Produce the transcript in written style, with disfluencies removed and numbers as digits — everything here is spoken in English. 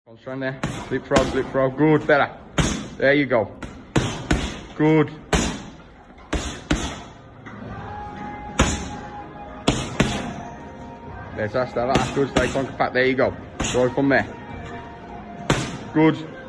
Come strong there. Slip throw. Good, better. There you go. Good. That's good. Stay contact. There you go. Throw from there. Good.